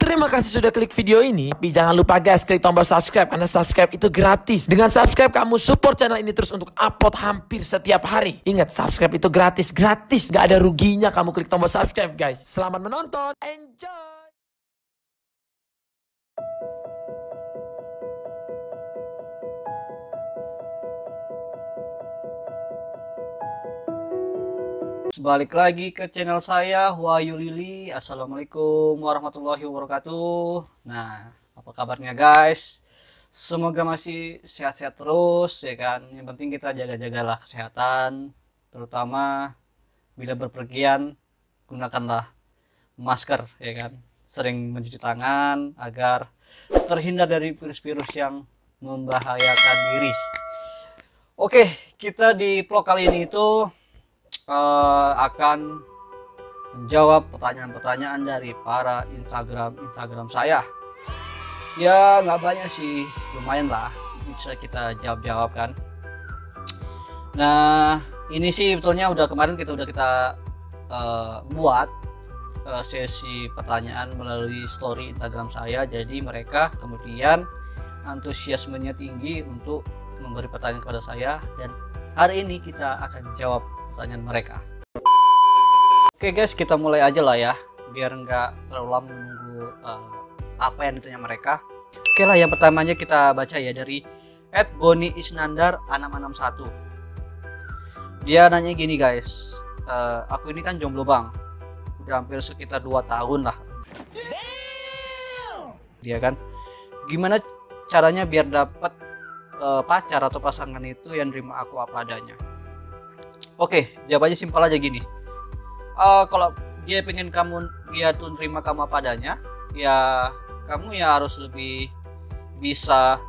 Terima kasih sudah klik video ini. Tapi jangan lupa guys, klik tombol subscribe karena subscribe itu gratis. Dengan subscribe kamu support channel ini terus untuk upload hampir setiap hari. Ingat, subscribe itu gratis, gak ada ruginya kamu klik tombol subscribe guys. Selamat menonton, enjoy. Balik lagi ke channel saya, Wahyu Lili. Assalamualaikum warahmatullahi wabarakatuh. Nah, apa kabarnya guys? Semoga masih sehat-sehat terus ya kan. Yang penting kita jaga-jagalah kesehatan, terutama bila berpergian gunakanlah masker ya kan. Sering mencuci tangan agar terhindar dari virus-virus yang membahayakan diri. Oke, kita di vlog kali ini itu akan menjawab pertanyaan-pertanyaan dari para Instagram saya. Ya nggak banyak sih, lumayan lah, bisa kita jawab kan. Nah ini sih betulnya kemarin kita buat sesi pertanyaan melalui story Instagram saya. Jadi mereka kemudian antusiasmenya tinggi untuk memberi pertanyaan kepada saya, dan hari ini kita akan jawab pertanyaan mereka. Oke guys, kita mulai aja lah ya, biar nggak terlalu lama menunggu apa yang ditanya mereka. Oke lah, yang pertamanya kita baca ya dari @boniisnandar661. Dia nanya gini guys, aku ini kan jomblo bang, udah hampir sekitar 2 tahun lah. Dia kan, gimana caranya biar dapat pacar atau pasangan itu yang nerima aku apa adanya? Oke, jawabannya simpel aja gini. Kalau dia pengen dia tuh terima kamu apa adanya, ya kamu ya harus lebih bisa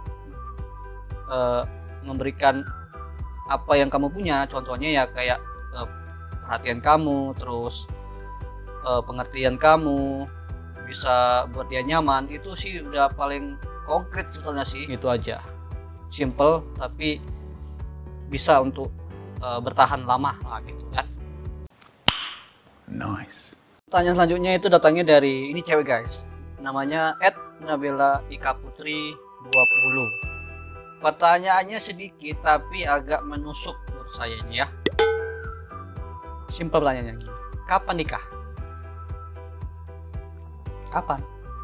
memberikan apa yang kamu punya. Contohnya ya kayak perhatian kamu, terus pengertian kamu, bisa buat dia nyaman. Itu sih udah paling konkret sebetulnya sih. Itu aja, simple tapi bisa untuk bertahan lama lah gitu kan. Nice. Pertanyaan selanjutnya itu datangnya dari ini cewek guys, namanya @nabela_ika_putri 20. Pertanyaannya sedikit tapi agak menusuk menurut saya ini ya. Simpel pertanyaannya gini, kapan nikah? Kapan?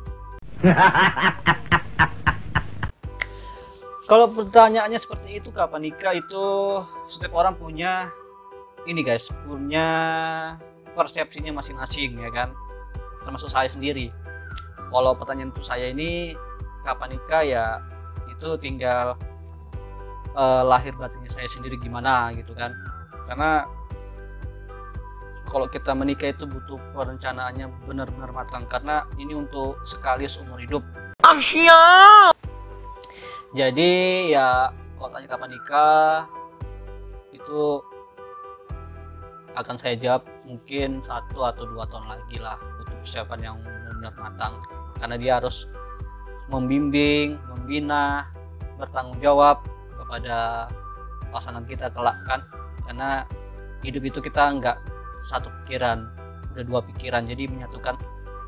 Kalau pertanyaannya seperti itu, kapan nikah, itu setiap orang punya ini guys, punya persepsinya masing-masing ya kan, termasuk saya sendiri. Kalau pertanyaan untuk saya ini kapan nikah, ya itu tinggal lahir batinnya saya sendiri gimana gitu kan. Karena kalau kita menikah itu butuh perencanaannya benar-benar matang, karena ini untuk sekali seumur hidup. Asyik. Jadi ya kalau tanya kapan nikah, itu akan saya jawab mungkin 1 atau 2 tahun lagi lah, butuh persiapan yang benar-benar matang, karena dia harus membimbing, membina, bertanggung jawab kepada pasangan kita kelak kan. Karena hidup itu kita nggak satu pikiran, udah 2 pikiran, jadi menyatukan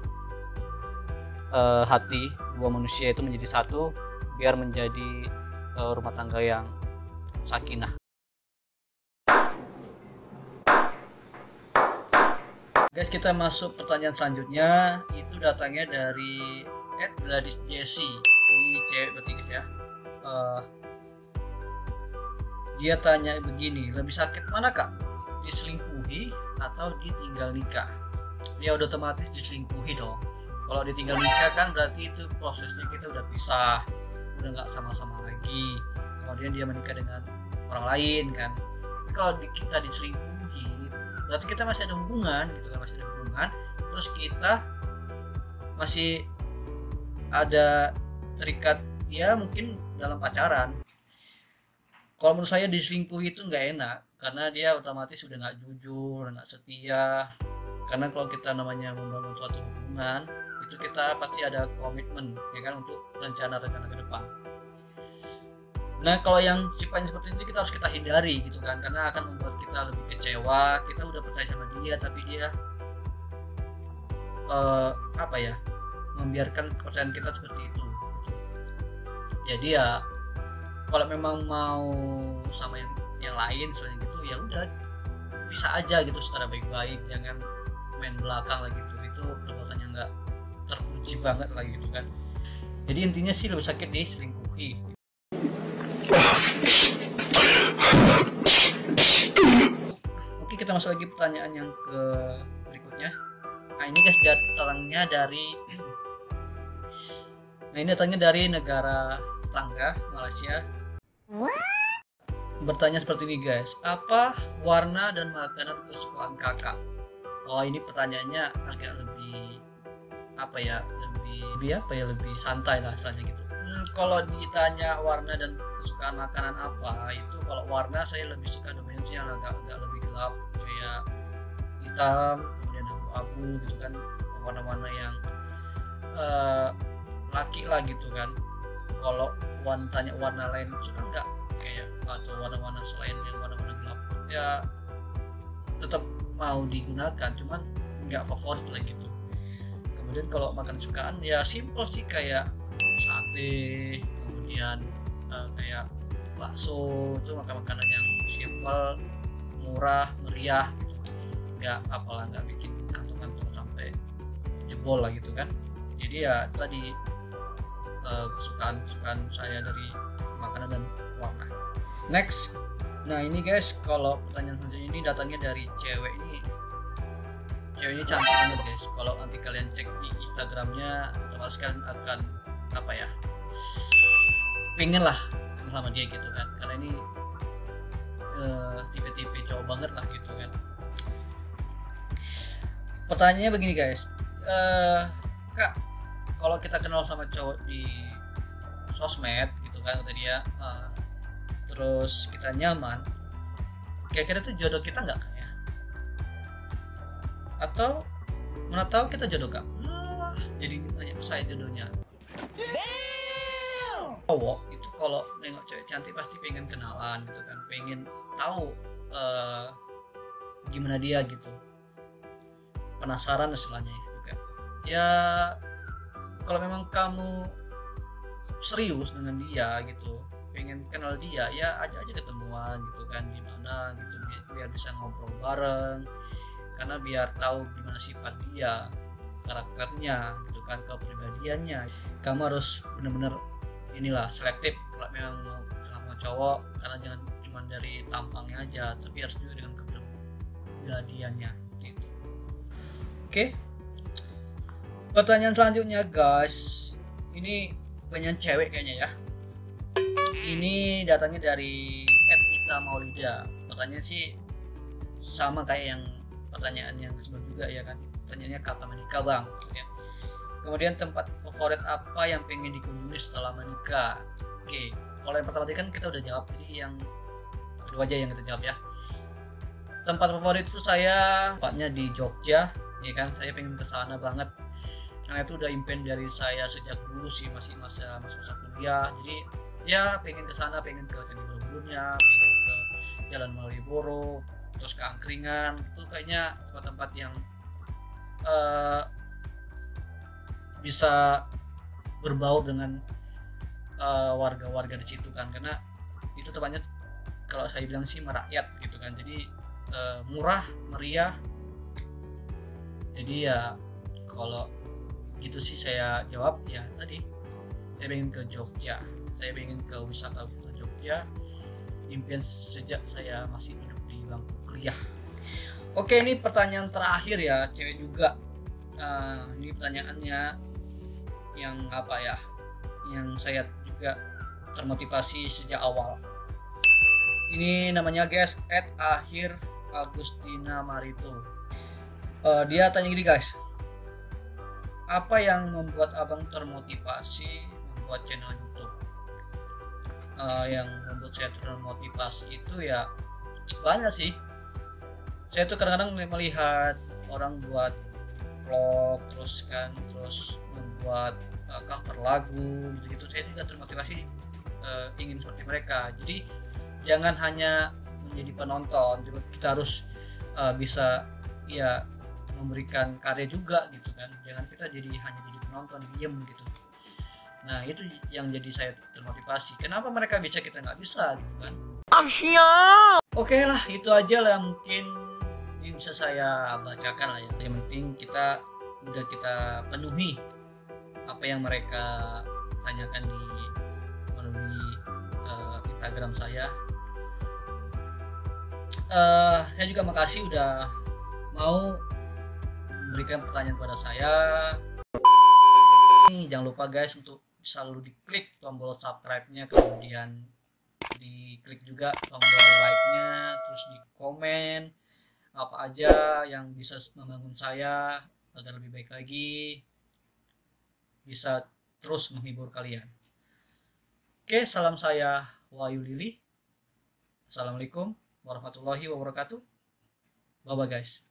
hati 2 manusia itu menjadi satu, biar menjadi rumah tangga yang sakinah. Guys, kita masuk pertanyaan selanjutnya. Itu datangnya dari @gladysjessie. Ini cewek berarti guys ya. Dia tanya begini, lebih sakit mana kak? Diselingkuhi atau ditinggal nikah? Ya udah otomatis diselingkuhi dong. Kalau ditinggal nikah kan berarti itu prosesnya kita udah pisah, udah nggak sama-sama lagi, kemudian dia menikah dengan orang lain kan. Tapi kalau kita diselingkuhi berarti kita masih ada hubungan gitu kan, masih ada hubungan, terus kita masih ada terikat ya mungkin dalam pacaran. Kalau menurut saya diselingkuhi itu nggak enak, karena dia otomatis udah nggak jujur, nggak setia. Karena kalau kita namanya membangun suatu hubungan, itu kita pasti ada komitmen ya kan, untuk rencana-rencana ke depan. Nah kalau yang sifatnya seperti itu kita harus kita hindari gitu kan, karena akan membuat kita lebih kecewa. Kita udah percaya sama dia tapi dia membiarkan kepercayaan kita seperti itu. Jadi ya kalau memang mau sama yang lain soalnya gitu, ya udah bisa aja gitu secara baik-baik, jangan main belakang lah gitu. Itu perbuatan yang nggak terpuji banget lah gitu kan. Jadi intinya sih lebih sakit diselingkuhi. Oke, kita masuk lagi pertanyaan yang ke berikutnya. Nah ini guys datangnya dari negara tetangga Malaysia. Bertanya seperti ini guys, apa warna dan makanan kesukaan kakak? Oh ini pertanyaannya agak lebih lebih santai lah rasanya gitu. Kalau ditanya warna dan kesukaan makanan apa, itu kalau warna saya lebih suka dominan yang agak lebih gelap, kayak hitam, kemudian abu-abu gitu kan, warna-warna yang laki lah gitu kan. Kalau tanya warna lain suka nggak, kayak atau warna-warna selain yang warna-warna gelap, ya tetap mau digunakan, cuman nggak favorit lah gitu. Kemudian kalau makan sukaan ya simple sih, kayak sate, kemudian kayak bakso, itu makanan yang simple, murah, meriah gitu. Nggak bikin kantong-kantong sampai jebol lah gitu kan. Jadi ya tadi kesukaan saya dari makanan dan warna. Next, nah ini guys, kalau pertanyaan selanjutnya ini datangnya dari cewek ini cantik banget guys. Kalau nanti kalian cek di Instagramnya, otomatis kalian akan pengen lah sama dia gitu kan, karena ini tipe-tipe cowok banget lah gitu kan. Pertanyaannya begini guys, kak, kalau kita kenal sama cowok di sosmed gitu kan, kata dia, terus kita nyaman, kira-kira tuh jodoh kita nggak kak ya? Atau mana tahu kita jodoh kak? Jadi tanya ke saya jodohnya. Cowok itu kalau nengok cewek cantik pasti pengen kenalan gitu kan, pengen tahu gimana dia gitu, penasaran istilahnya juga. Ya kalau memang kamu serius dengan dia gitu, pengen kenal dia, ya ajak aja ketemuan gitu kan, gimana gitu, biar bisa ngobrol bareng, karena biar tahu gimana sifat dia, karakternya gitu kan, kepribadiannya. Kamu harus benar-benar selektif kalau memang mau sama cowok, karena jangan cuma dari tampangnya aja, tapi harus juga dengan kepribadiannya gitu. Oke. Pertanyaan selanjutnya guys, ini pertanyaan cewek kayaknya ya. Ini datangnya dari @ita maulida. Pertanyaan sih sama kayak yang pertanyaan yang sebelum juga ya kan. Pertanyaannya kapan menikah bang? Ya. Kemudian tempat favorit apa yang pengen dikunjungi setelah menikah? Oke, kalau yang pertama tadi kan kita udah jawab, jadi yang kedua aja yang kita jawab ya. Tempat favorit itu tempatnya di Jogja, ya kan. Saya pengen ke sana banget, karena itu udah impian dari saya sejak dulu sih, masih masa kuliah. Jadi ya pengen ke sana, pengen ke Candi Borobudur-nya, pengen ke Jalan Malioboro, terus ke Angkringan. Itu kayaknya tempat-tempat yang bisa berbaur dengan warga-warga di situ kan, karena itu tempatnya kalau saya bilang sih merakyat gitu kan. Jadi murah, meriah. Jadi ya kalau gitu sih saya jawab ya tadi, saya pengen ke Jogja, saya pengen ke wisata Jogja, impian sejak saya masih duduk di bangku kuliah. Oke, ini pertanyaan terakhir ya, cewek juga. Ini pertanyaannya yang yang saya juga termotivasi sejak awal. Ini namanya guys @akhir_agustina marito. Dia tanya gini guys, apa yang membuat abang termotivasi membuat channel YouTube? Yang membuat saya termotivasi itu ya banyak sih. Saya tuh kadang-kadang melihat orang buat vlog terus membuat cover lagu gitu, saya juga termotivasi ingin seperti mereka. Jadi jangan hanya menjadi penonton, juga kita harus bisa ya memberikan karya juga gitu kan. Jangan kita hanya jadi nonton diem gitu. Nah itu yang jadi saya termotivasi, kenapa mereka bisa kita nggak bisa gitu kan. Oke lah, itu aja lah mungkin yang bisa saya bacakan lah ya. Yang penting kita udah kita penuhi apa yang mereka tanyakan di melalui Instagram saya. Saya juga makasih udah mau memberikan pertanyaan kepada saya. Jangan lupa guys untuk selalu diklik tombol subscribe-nya, kemudian diklik juga tombol like-nya, terus di komen apa aja yang bisa membangun saya agar lebih baik lagi, bisa terus menghibur kalian. Oke, salam saya Wahyu Lili. Assalamualaikum warahmatullahi wabarakatuh. Bye bye guys.